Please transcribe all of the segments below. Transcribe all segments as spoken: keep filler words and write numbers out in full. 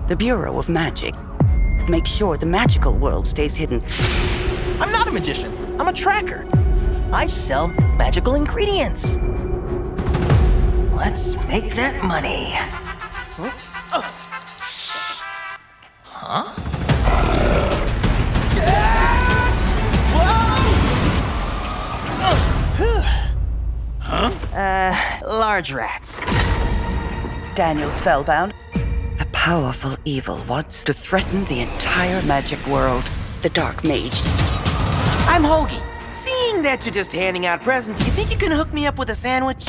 the Bureau of Magic. Make sure the magical world stays hidden. I'm not a magician. I'm a tracker. I sell magical ingredients. Let's make that money. Huh? Huh? Huh? Uh, large rats. Daniel Spellbound. A powerful evil wants to threaten the entire magic world. The Dark Mage. I'm Hoagie. Seeing that you're just handing out presents, you think you can hook me up with a sandwich?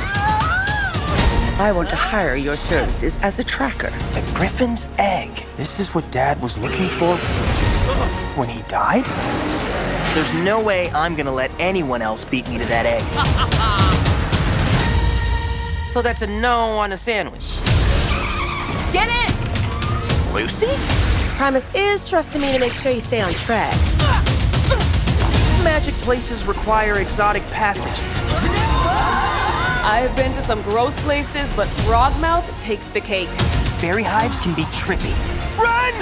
I want to hire your services as a tracker. The Griffin's egg. This is what Dad was looking for when he died? There's no way I'm gonna let anyone else beat me to that egg. So that's a no on a sandwich. Get in! Lucy? Primus is trusting me to make sure you stay on track. Magic places require exotic passage. I've been to some gross places, but Frogmouth takes the cake. Fairy hives can be trippy. Run!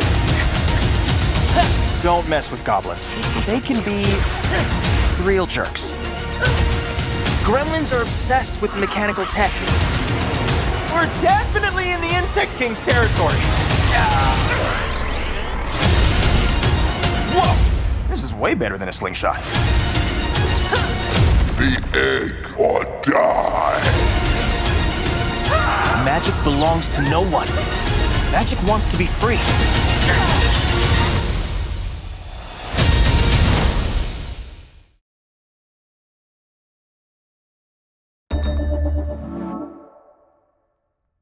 Don't mess with goblins. They can be real jerks. Gremlins are obsessed with mechanical tech. We're definitely in the Insect King's territory. Whoa! This is way better than a slingshot. The egg or die. Magic belongs to no one. Magic wants to be free.